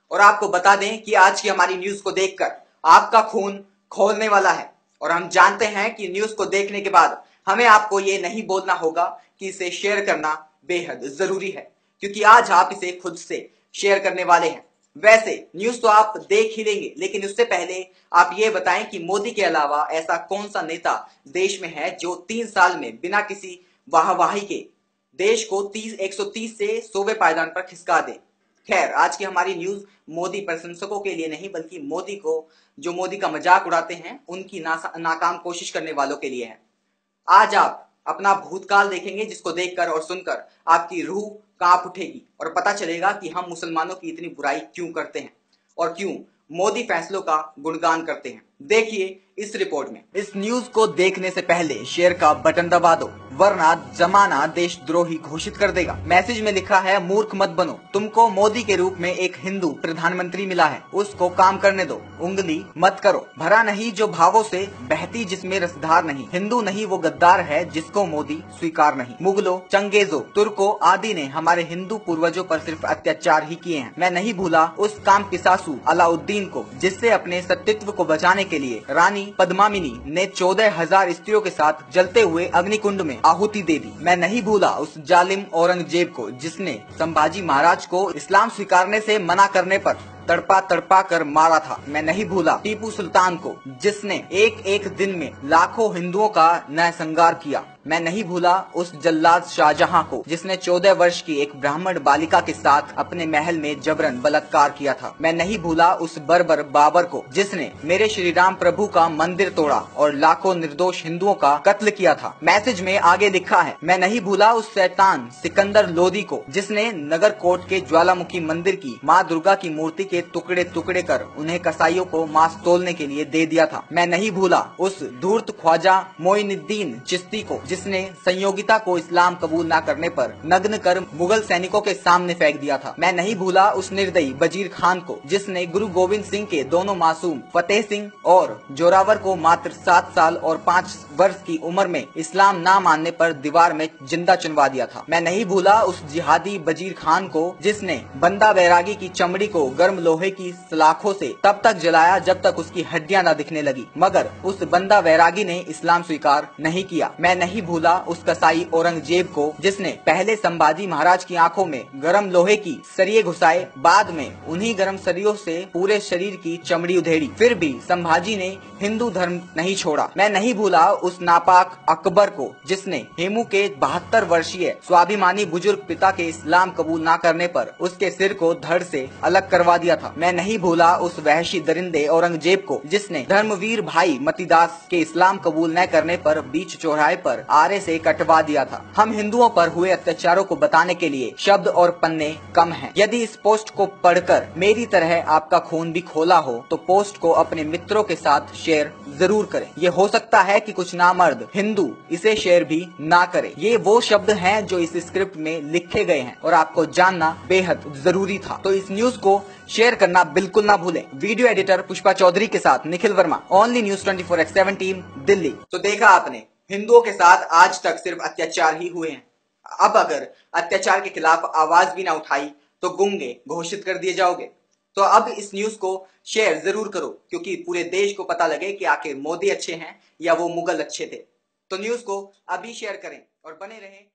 और आपको बता दें कि आज की हमारी न्यूज को देखकर आपका खून खौलने वाला है। और हम जानते हैं कि न्यूज को देखने के बाद हमें आपको ये नहीं बोलना होगा कि इसे शेयर करना बेहद जरूरी है, क्योंकि आज आप इसे खुद से शेयर करने वाले हैं। वैसे न्यूज तो आप देख ही लेंगे, लेकिन उससे पहले आप ये बताएं कि मोदी के अलावा ऐसा कौन सा नेता देश में है जो 3 साल में बिना किसी वाहवाही के देश को 130 से 100वें पायदान पर खिसका दे। खैर, आज की हमारी न्यूज मोदी प्रशंसकों के लिए नहीं, बल्कि मोदी को जो मोदी का मजाक उड़ाते हैं उनकी नाकाम कोशिश करने वालों के लिए है। आज आप अपना भूतकाल देखेंगे, जिसको देखकर और सुनकर आपकी रूह कांप उठेगी और पता चलेगा कि हम मुसलमानों की इतनी बुराई क्यों करते हैं और क्यों मोदी फैसलों का गुणगान करते हैं। देखिए इस रिपोर्ट में। इस न्यूज को देखने से पहले शेयर का बटन दबा दो, वरना जमाना देशद्रोही घोषित कर देगा। मैसेज में लिखा है, मूर्ख मत बनो, तुमको मोदी के रूप में एक हिंदू प्रधानमंत्री मिला है, उसको काम करने दो, उंगली मत करो। भरा नहीं जो भावों से बहती जिसमें रसधार नहीं, हिंदू नहीं वो गद्दार है जिसको मोदी स्वीकार नहीं। मुगलों, चंगेजों, तुर्कों आदि ने हमारे हिंदू पूर्वजों पर सिर्फ अत्याचार ही किए हैं। मैं नहीं भूला उस काम पिसासू अलाउद्दीन को, जिससे अपने सत्तित्व को बचाने के लिए रानी पद्मामिनी ने 14,000 स्त्रियों के साथ जलते हुए अग्निकुंड में आहुति दे दी। मैं नहीं भूला उस जालिम औरंगजेब को, जिसने संभाजी महाराज को इस्लाम स्वीकारने से मना करने पर तड़पा तड़पा कर मारा था। मैं नहीं भूला टीपू सुल्तान को, जिसने एक एक दिन में लाखों हिंदुओं का नरसंहार किया। मैं नहीं भूला उस जल्लाद शाहजहां को, जिसने 14 वर्ष की एक ब्राह्मण बालिका के साथ अपने महल में जबरन बलात्कार किया था। मैं नहीं भूला उस बर्बर बाबर को, जिसने मेरे श्री राम प्रभु का मंदिर तोड़ा और लाखों निर्दोष हिंदुओं का कत्ल किया था। मैसेज में आगे लिखा है, मैं नहीं भूला उस शैतान सिकंदर लोदी को, जिसने नगरकोट के ज्वालामुखी मंदिर की माँ दुर्गा की मूर्ति के टुकड़े टुकड़े कर उन्हें कसाईयों को मांस तोलने के लिए दे दिया था। मैं नहीं भूला उस धूर्त ख्वाजा मोइनुद्दीन चिश्ती को, जिसने संयोगिता को इस्लाम कबूल न करने पर नग्न कर मुगल सैनिकों के सामने फेंक दिया था। मैं नहीं भूला उस निर्दयी वजीर खान को, जिसने गुरु गोविंद सिंह के दोनों मासूम फतेह सिंह और जोरावर को मात्र 7 साल और 5 वर्ष की उम्र में इस्लाम न मानने पर दीवार में जिंदा चुनवा दिया था। मैं नहीं भूला उस जिहादी वजीर खान को, जिसने बंदा बैरागी की चमड़ी को गर्म लोहे की सलाखों से तब तक जलाया जब तक उसकी हड्डियां न दिखने लगी, मगर उस बंदा बैरागी ने इस्लाम स्वीकार नहीं किया। मैं नहीं भूला उस कसाई औरंगजेब को, जिसने पहले संभाजी महाराज की आंखों में गर्म लोहे की सरिये घुसाए, बाद में उन्हीं गर्म सरियों से पूरे शरीर की चमड़ी उधेड़ी, फिर भी संभाजी ने हिंदू धर्म नहीं छोड़ा। मैं नहीं भूला उस नापाक अकबर को, जिसने हेमू के 72 वर्षीय स्वाभिमानी बुजुर्ग पिता के इस्लाम कबूल न करने पर उसके सिर को धड़ से अलग करवा दिया था। मैं नहीं भूला उस वहशी दरिंदे औरंगजेब को, जिसने धर्मवीर भाई मतीदास के इस्लाम कबूल न करने पर बीच चौराहे पर आरे से कटवा दिया था। हम हिंदुओं पर हुए अत्याचारों को बताने के लिए शब्द और पन्ने कम हैं। यदि इस पोस्ट को पढ़कर मेरी तरह आपका खून भी खोला हो तो पोस्ट को अपने मित्रों के साथ शेयर जरूर करें। ये हो सकता है कि कुछ नामर्द हिंदू इसे शेयर भी ना करें। ये वो शब्द हैं जो इस स्क्रिप्ट में लिखे गए हैं और आपको जानना बेहद जरूरी था। तो इस न्यूज को शेयर करना बिल्कुल ना भूलें। वीडियो एडिटर पुष्पा चौधरी के साथ Nikhil Verma, only news 24/7 team, Delhi. तो देखा आपने, हिंदुओं के साथ आज तक सिर्फ अत्याचार ही हुए हैं। अब अगर अत्याचार के खिलाफ आवाज भी ना उठाई तो गूंगे घोषित कर दिए जाओगे। तो अब इस न्यूज को शेयर जरूर करो, क्योंकि पूरे देश को पता लगे कि आखिर मोदी अच्छे हैं या वो मुगल अच्छे थे। तो न्यूज को अभी शेयर करें और बने रहें